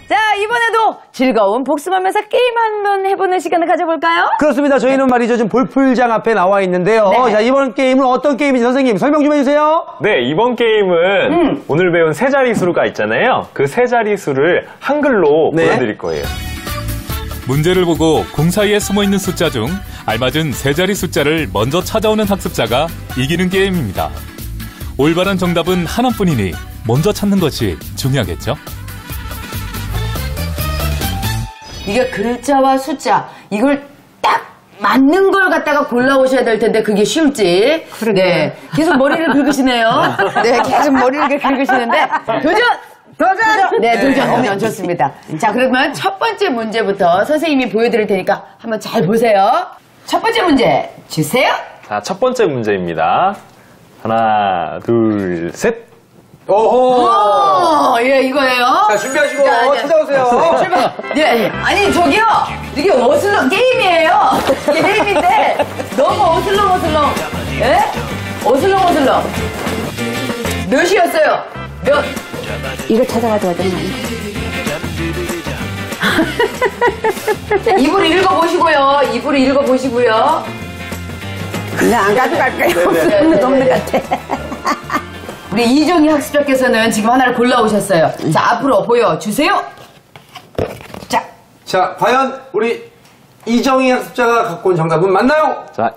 자, 이번에도 즐거운 복습하면서 게임 한번 해보는 시간을 가져볼까요? 그렇습니다. 저희는 말이죠. 지금 볼풀장 앞에 나와 있는데요. 네. 자, 이번 게임은 어떤 게임인지 선생님 설명 좀 해주세요. 네, 이번 게임은 오늘 배운 세 자리 수가 있잖아요. 그 세 자리 수를 한글로 네. 보여드릴 거예요. 문제를 보고 공 사이에 숨어있는 숫자 중 알맞은 세 자리 숫자를 먼저 찾아오는 학습자가 이기는 게임입니다. 올바른 정답은 하나뿐이니 먼저 찾는 것이 중요하겠죠? 이게 글자와 숫자, 이걸 딱 맞는 걸 갖다가 골라오셔야 될 텐데 그게 쉬울지. 네. 계속 머리를 긁으시네요. 네, 계속 머리를 긁으시는데. 도전! 네, 도전. 좋습니다. 자, 그러면 첫 번째 문제부터 선생님이 보여드릴 테니까 한번 잘 보세요. 첫 번째 문제 주세요. 자, 첫 번째 문제입니다. 하나, 둘, 셋. 오호. 예, 이거예요. 자, 준비하시고 자, 찾아오세요. 출발. 네, 아니 저기요, 이게 어슬렁 게임이에요. 게임인데 너무 어슬렁. 예? 어슬렁. 몇이었어요? 몇? 이거 찾아가지고 하던 거 아니야? 입으로 읽어보시고요. 그냥 안 가져갈 거예요. 네, 없는 것 같아. 우리 이정희 학습자께서는 지금 하나를 골라오셨어요. 자, 앞으로 보여주세요. 자, 과연 우리 이정희 학습자가 갖고 온 정답은 맞나요? 자,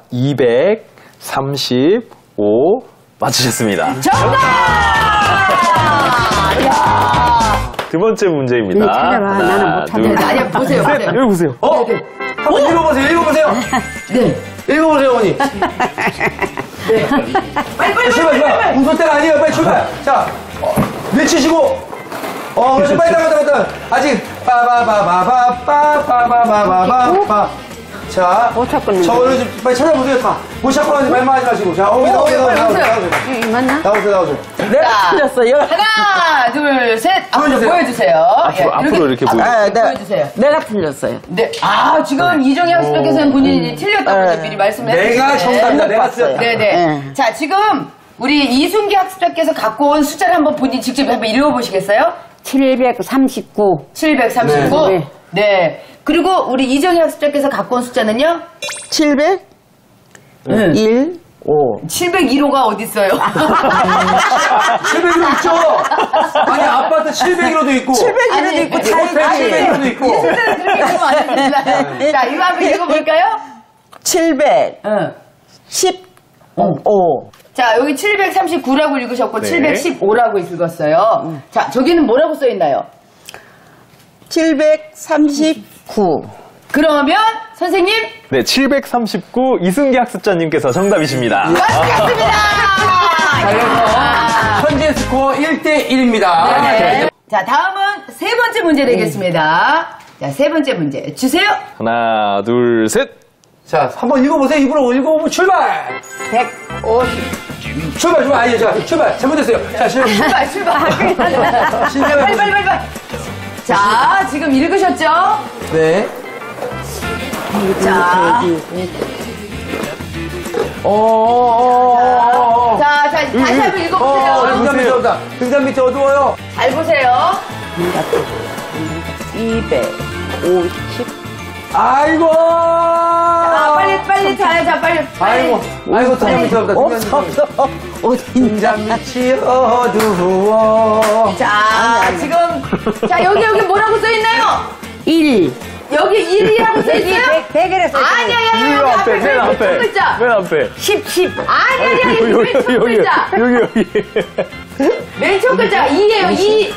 235 맞추셨습니다. 정답! 두 번째 문제입니다. 네, 찾아봐. 나는 못 찾아. 아니, 보세요. 여기 보세요. 한번 읽어보세요. 네. 읽어보세요, 어머니. 빨리. 출발. 웃을 때가 아니에요. 빨리 출발. 자, 외치시고. 그렇지. 빨리 나가. 아직. 빠바바바바바바바바바바. 자, 못 찾겠는데. 저거를 좀 빨리 찾아보세요. 다. 못 찾고 나서 말만 하지 마시고. 자, 나오세요. 맞나? 나오세요. 네, 틀렸어요. 하나, 둘, 셋. 앞으로 보여주세요. 보여주세요. 앞으로 이렇게 보여주세요. 보여주세요. 내가 틀렸어요. 네. 아, 지금 이정희 학습자께서는 본인이 틀렸다고 미리 말씀을 내가 해주셨네. 정답이다. 내가 쓰였다. 네네. 네. 자, 지금 우리 이순기 학습자께서 갖고 온 숫자를 한번 본인 직접 한번 읽어보시겠어요? 739. 739. 네. 네. 그리고 우리 이정희 학습자께서 갖고 온 숫자는요? 700? 1, 5. 701호가 어딨어요? 700으로 있죠? 아니, 아파트 700으로도 있고. 701호도 있고, 호텔 700으로도 있고. 이 숫자를 그렇게 읽으면 안 됩니다. 자, 이거 한번 읽어볼까요? 700. 응. 15. 자, 여기 739라고 읽으셨고, 네. 715라고 읽었어요. 자, 저기는 뭐라고 써있나요? 739. 그러면, 선생님, 네, 739 이승기 학습자님께서 정답이십니다. 맞습니다! 현재 스코어 1대1입니다. 네. 자, 다음은 세 번째 문제 되겠습니다. 자, 세 번째 문제 주세요. 하나, 둘, 셋. 자, 한번 읽어보세요. 입으로 읽어보면 출발! 150. 출발! 아니, 자, 출발! 잘못했어요. 자, 출발. 빨리. 자, 지금 읽으셨죠? 네. 자. 자, 다시 한번 읽어보세요. 등단 밑에 어둡다. 등단 밑에 어두워요. 잘 보세요. 250. 아이고! 빨리 자, 빨리. 아이고, 등단 밑에 어둡다. 등단 밑이 어두워. 자, 지금, 자, 여기 뭐라고 써있나요? 1. 여기 1이라고 써있어요? 100이라 써있어요. 아니, 맨 앞에, 맨 앞에. 글자. 맨 앞에. 10. 아니, 맨 첫 글자. 여기. 맨 첫 글자 2예요, 2.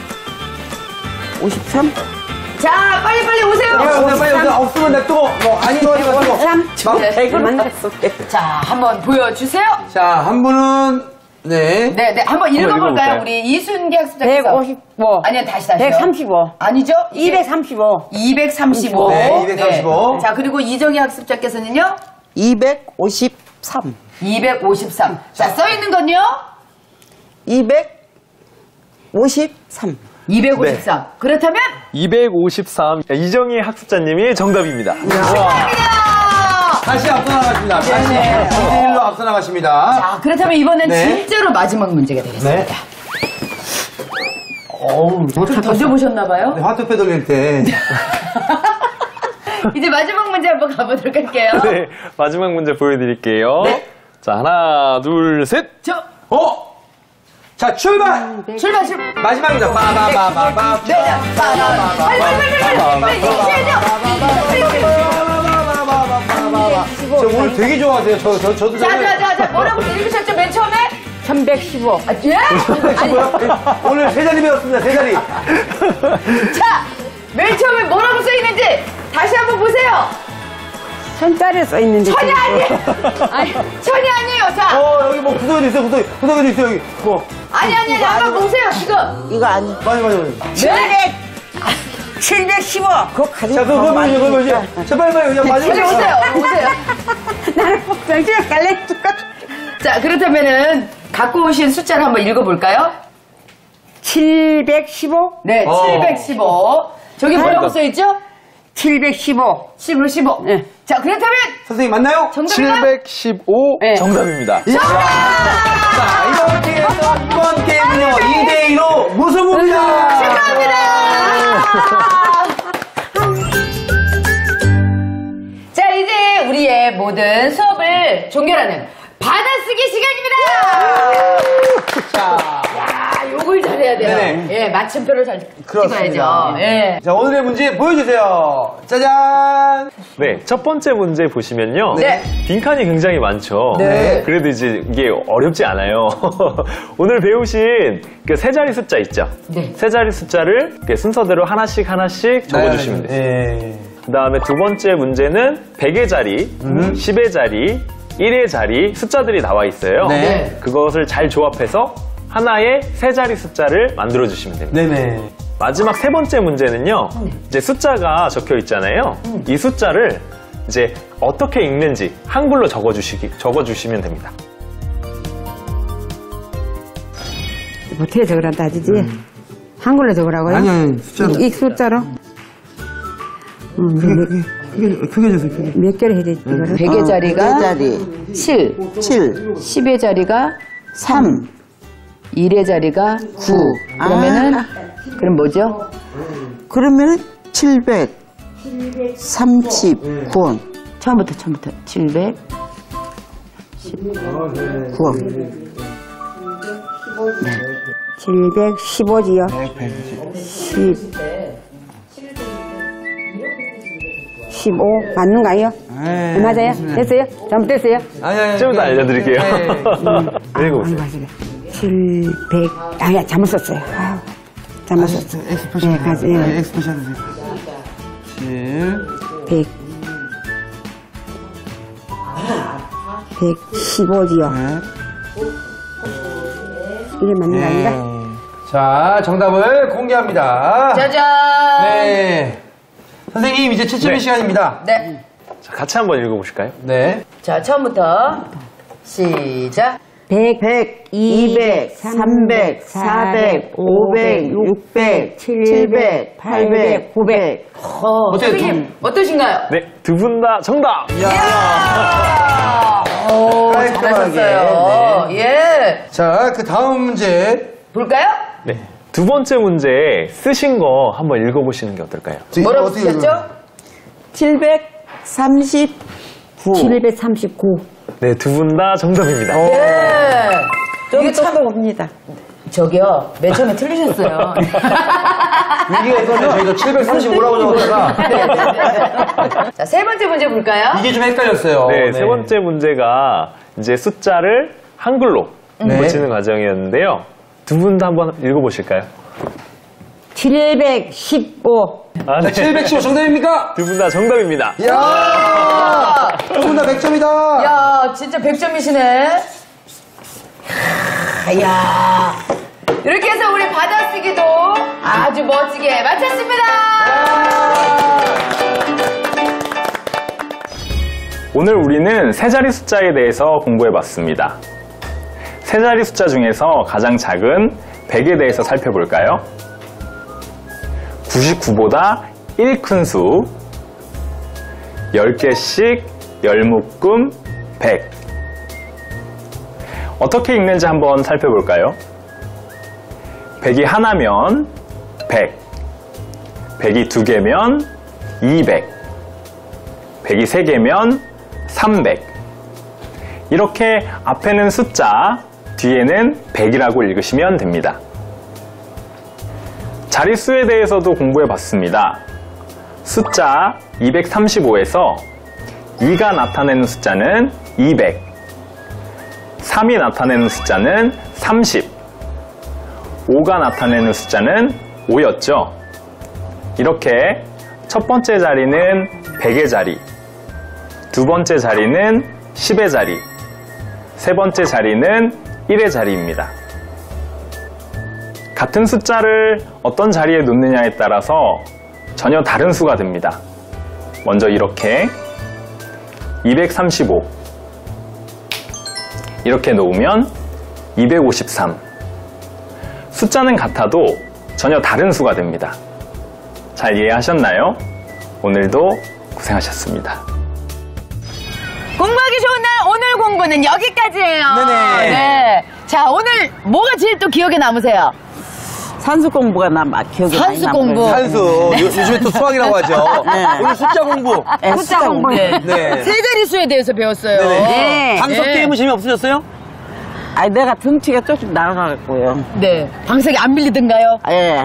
53. 자, 빨리 오세요. 빨리 오세요. 없으면 냅두고, 아닌 거 가지고. 3. 막 100을 만났어. 자, 한번 보여주세요. 자, 한 분은, 네. 네, 한번 읽어볼까요? 읽어볼까요? 우리 이순기 학습자께서. 155. 아니요, 다시. 135. 아니죠? 235. 235. 네, 235. 자, 그리고 이정희 학습자께서는요? 253. 253. 자, 써있는 건요? 253. 253. 그렇다면? 253. 이정희 학습자님이 정답입니다. 다시 앞서 나가십니다. 다시 2대1로 앞서 나가십니다. 자, 그렇다면 이번엔 네. 진짜로 마지막 문제가 되겠습니다. 네. 어우, 좀 던져보셨나봐요? 화투패 돌릴 때. 이제 마지막 문제 한번 가보도록 할게요. 네, 마지막 문제 보여드릴게요. 네. 자, 하나, 둘, 셋. 자, 출발! 출발. 마지막입니다. 빠바바바바. 네, 빨리 저 오늘 되게 좋아하세요. 저도 자, 뭐라고 읽으셨죠, 맨 처음에? 1115. 아, 예? 오늘 세 자리 배웠습니다. 세 자리. 자, 맨 처음에 뭐라고 써있는지 다시 한번 보세요. 천자리에 써 있는데. 천이 아니에요. 천이 아니에요. 자, 여기 뭐 구석에도 있어, 구석에도 있어, 여기. 뭐. 아니, 한번 보세요, 지금. 이거 아니. 맞아. 네? 715. 그거 가지고. 자, 그거 보여줘. 자, 빨리, 그냥 마지막. 빨리 오세요. 나는 복장실 갈래? 자, 그렇다면은 갖고 오신 숫자를 한번 읽어볼까요? 715. 네, 715. 저기 뭐라고 써있죠? 715. 15. 네. 자, 그렇다면 선생님, 맞나요? 정답은 715 네. 정답입니다. 자, 이렇게 해서 이번 게임은요, 2대2로 무승부입니다. 축하합니다. 자, 이제 우리의 모든 수업을 종결하는 받아쓰기 시간입니다. 야, 요걸 잘해야 돼요. 네네. 예, 맞춤표를 잘 찍어야죠. 예. 자, 오늘의 문제 보여주세요. 짜잔! 네, 첫 번째 문제 보시면요. 네. 빈칸이 굉장히 많죠. 네. 그래도 이제 이게 어렵지 않아요. 오늘 배우신 그 세 자리 숫자 있죠? 네. 세 자리 숫자를 이렇게 순서대로 하나씩 적어주시면 돼요. 네. 그 다음에 두 번째 문제는 100의 자리, 10의 자리, 1의 자리 숫자들이 나와 있어요. 네. 그것을 잘 조합해서 하나의 세 자리 숫자를 만들어 주시면 됩니다. 네네. 마지막 세 번째 문제는요. 이제 숫자가 적혀 있잖아요. 이 숫자를 이제 어떻게 읽는지 한글로 적어주시면 됩니다. 어떻게 적으란다 하지? 한글로 적으라고요? 아니, 숫자로. 이 숫자로? 크게 주세요, 크게. 몇 개를 해야 되지, 이거를? 100의 자리가 100의 자리. 7, 7, 10의 자리가 3, 1의 자리가 9. 그러면은, 그럼 뭐죠? 그러면은 739원. 처음부터 700. 9원. 715지요. 15 맞는가요? 맞아요? 됐어요? 잘못됐어요? 아니. 좀 더 알려드릴게요. 읽어보세요. 700 아야 잘못 썼어요. 아유, 잘못 썼어. 엑스프레션. 네, 가지. 예. 엑스프레션 하세요. 100 115지요. 이게 맞는 거 아닌가? 자, 정답을 공개합니다. 짜잔! 네. 선생님, 이제 채점의 네. 시간입니다. 네. 자, 같이 한번 읽어보실까요? 네. 자, 처음부터 시작. 100, 200, 300, 400, 500, 600, 700, 800, 900. 어때요? 선생님, 어떠신가요? 네, 두 분 다 정답! 오, 깔끔하게. 잘하셨어요. 예. 자, 그 다음 문제. 볼까요? 네. 두 번째 문제 쓰신 거 한번 읽어보시는 게 어떨까요? 뭐라고 어떻게 쓰셨죠? 739. 739. 네, 두 분 다 정답입니다. 예. 좀 차가웁니다. 저기요, 맨 처음에 틀리셨어요. 위기가 있었는데 저희가 735라고 적었다가 자, 세 번째 문제 볼까요? 이게 좀 헷갈렸어요. 네, 세 번째 문제가 이제 숫자를 한글로 네. 고치는 과정이었는데요. 두 분 다 한번 읽어보실까요? 715. 아, 네. 715 정답입니까? 두 분 다 정답입니다. 이야! 두분 다 100점이다! 야, 진짜 100점이시네. 야. 이렇게 해서 우리 받아쓰기도 아주 멋지게 마쳤습니다. 오늘 우리는 세 자리 숫자에 대해서 공부해봤습니다. 세 자리 숫자 중에서 가장 작은 100에 대해서 살펴볼까요? 99보다 1 큰 수, 10개씩 10묶음 100. 어떻게 읽는지 한번 살펴볼까요? 100이 하나면 100. 100이 2개면 200. 100이 3개면 300. 이렇게 앞에는 숫자, 뒤에는 100이라고 읽으시면 됩니다. 자릿수에 대해서도 공부해 봤습니다. 숫자 235에서 2가 나타내는 숫자는 200, 3이 나타내는 숫자는 30, 5가 나타내는 숫자는 5였죠. 이렇게 첫 번째 자리는 100의 자리, 두 번째 자리는 10의 자리, 세 번째 자리는 1의 자리입니다. 같은 숫자를 어떤 자리에 놓느냐에 따라서 전혀 다른 수가 됩니다. 먼저 이렇게 235 이렇게 놓으면 253. 숫자는 같아도 전혀 다른 수가 됩니다. 잘 이해하셨나요? 오늘도 고생하셨습니다. 공부하기 좋은 날 오늘 공부는 여기까지예요. 네네. 네. 자, 오늘 뭐가 제일 또 기억에 남으세요? 산수 공부가 나 기억에 많이 산수 남고요. 공부. 산수. 요즘에 또 수학이라고 하죠. 오늘 숫자 공부. 네, 숫자 공부. 네. 네. 세 자릿수에 대해서 배웠어요. 네네. 방석 네. 게임은 재미없으셨어요? 아니 내가 등치가 조금 날아갔고요. 네. 방석이 안 밀리던가요? 예.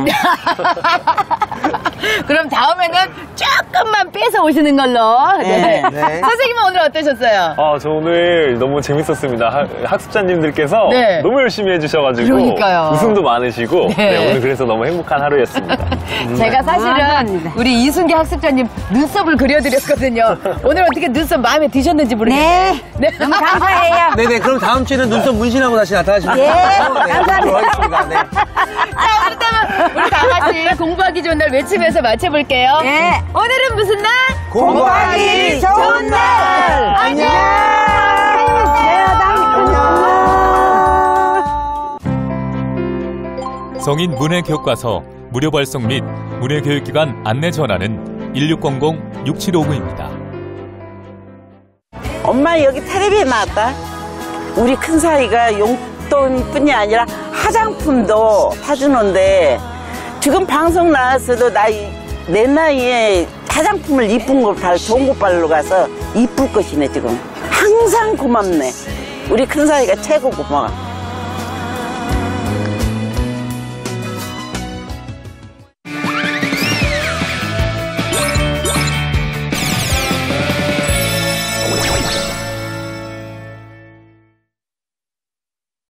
그럼 다음에는 조금만 빼서 오시는 걸로. 네. 네. 선생님은 오늘 어떠셨어요? 저 오늘 너무 재밌었습니다. 학습자님들께서 네. 너무 열심히 해주셔가지고 그러니까요. 웃음도 많으시고 네. 네, 오늘 그래서 너무 행복한 하루였습니다. 제가 사실은 우리 이순기 학습자님 눈썹을 그려드렸거든요. 오늘 어떻게 눈썹 마음에 드셨는지 모르겠네요. 네. 너무 감사해요. 네네. 그럼 다음 주에는 눈썹 문신하고 다시 나타나시면 예, 감사합니다. 하겠습니다. 네. 자, 오늘따면 우리 다 같이 공부하기 좋은 날 외치면서 맞춰볼게요. 예. 오늘은 무슨 날? 공부하기 좋은 날. 안녕. 성인 문해교과서 무료 발송 및 문해교육기관 안내 전화는 1600-6759입니다. 엄마 여기 텔레비에 나왔다. 우리 큰 사이가 용돈뿐이 아니라 화장품도 사주는데 지금 방송 나왔어도 내 나이에 화장품을 이쁜 걸 발 좋은 거 발로 가서 이쁠 것이네 지금. 항상 고맙네. 우리 큰 사이가 최고 고마워.